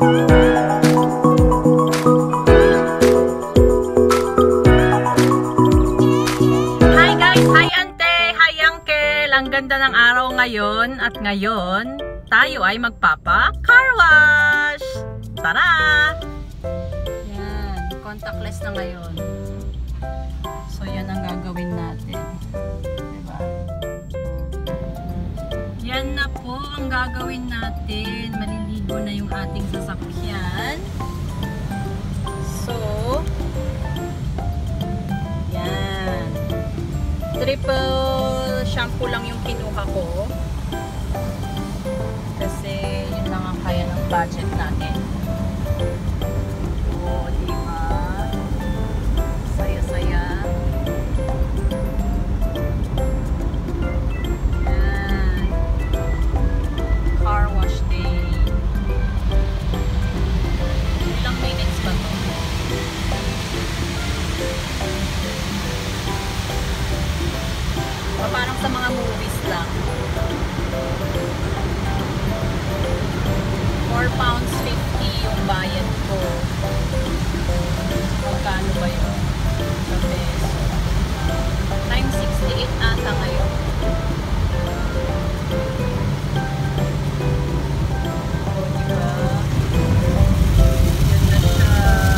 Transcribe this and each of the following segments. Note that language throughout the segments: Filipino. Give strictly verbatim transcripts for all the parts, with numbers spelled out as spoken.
Ganda ng araw ngayon at ngayon tayo ay magpapa-car wash. Tara! Yan, contactless na ngayon. So yan ang gagawin natin. Diba? Yan na po ang gagawin natin. Maliligo na yung ating sasakyan. So yan. Triple shampoo lang yung kinuha ko kasi yun lang ang kaya ng budget natin. Oo, diba? Saya-saya. Yan. Car wash day. Ilang minutes ba ito? Parang sa mga movies lang. four pounds fifty yung bayad ko. Magkano ba yun? Sa peso. Times sixty-eight ata ngayon. O, diba? Ganda siya.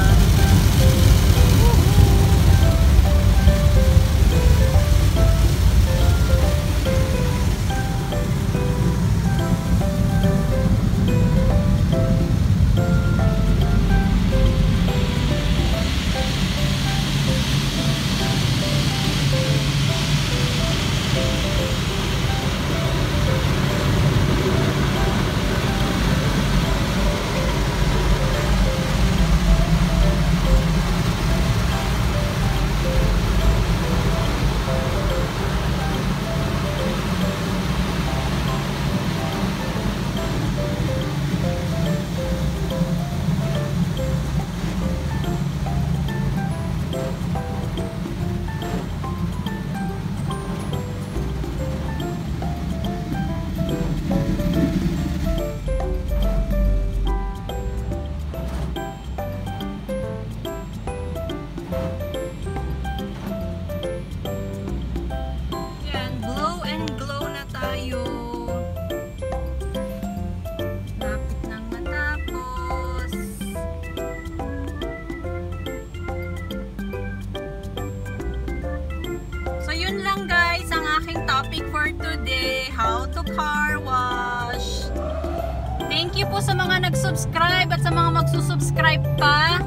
Topic for today, how to car wash. Thank you po sa mga nag-subscribe at sa mga magsusubscribe pa.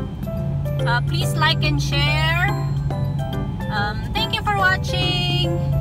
Uh, please like and share. Um, thank you for watching.